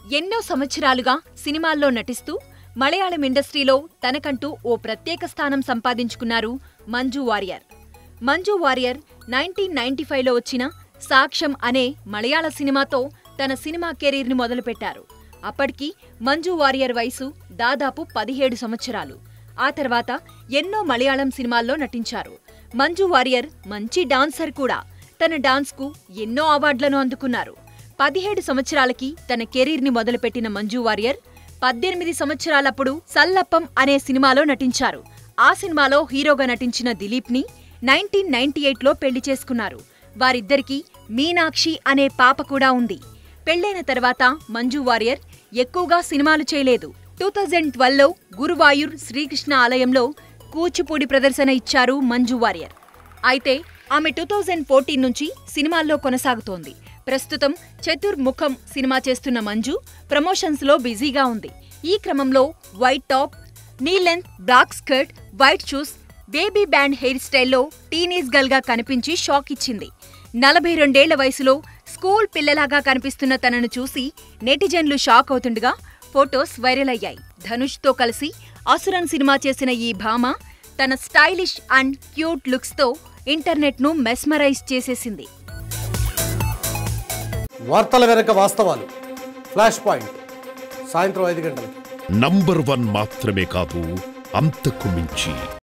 ఎన్నో సంవత్సరాలుగా సినిమాల్లో నటిస్తూ మలయాళం ఇండస్ట్రీలో తనకంటూ ఓ ప్రత్యేక స్థానం సంపాదించుకున్నారు మంజు వారియర్. మంజు వారియర్ 1995లో వచ్చిన సాక్ష్యం అనే మలయాళ సినిమాతో తన సినిమా కెరీర్ని మొదలుపెట్టారు. అప్పటికి మంజు వారియర్ వయసు దాదాపు 17 సంవత్సరాలు. ఆ తర్వాత ఎన్నో మలయాళం సినిమాల్లో నటించారు. మంజు వారియర్ మంచి డాన్సర్ కూడా. తన డాన్స్కు ఎన్నో అవార్డులను అందుకున్నారు. 17 సంవత్సరాలకి తన కెరీర్ని మొదలుపెట్టిన మంజు వారియర్ 18 సంవత్సరాలప్పుడు సల్లప్పం అనే సినిమాలో నటించారు. ఆ సినిమాలో హీరోగా నటించిన దిలీప్ని 1998లో పెళ్లి చేసుకున్నారు. వారిద్దరికీ మీనాక్షి అనే పాప కూడా ఉంది. పెళ్లైన తర్వాత మంజు వారియర్ ఎక్కువగా సినిమాలు చేయలేదు. 2012లో గురువాయూర్ శ్రీకృష్ణ ఆలయంలో కూచిపూడి ప్రదర్శన ఇచ్చారు మంజు వారియర్. అయితే ఆమె 2014 నుంచి సినిమాల్లో కొనసాగుతోంది. ప్రస్తుతం చతుర్ముఖం సినిమా చేస్తున్న మంజు ప్రమోషన్స్లో బిజీగా ఉంది. ఈ క్రమంలో white top, knee length black skirt, white shoes, baby band hair స్టైల్లో టీనేజ్ గర్ల్ గా కనిపించి షాక్ ఇచ్చింది. 42 ఏళ్ల వయసులో స్కూల్ పిల్లలాగా కనిపిస్తున్న తనను చూసి నెటిజన్లు షాక్ అవుతుండగా ఫొటోస్ వైరల్ అయ్యాయి. ధనుష్తో కలిసి అసురన్ సినిమా చేసిన ఈ భామ తన స్టైలిష్ అండ్ క్యూట్ లుక్స్తో ఇంటర్నెట్ను మెస్మరైజ్ చేసేసింది. వార్తల వెనక వాస్తవాలు. ఫ్లాష్ పాయింట్ సాయంత్రం 5 గంటలకు. నంబర్ 1 మాత్రమే కాదు, అంతకు మించి.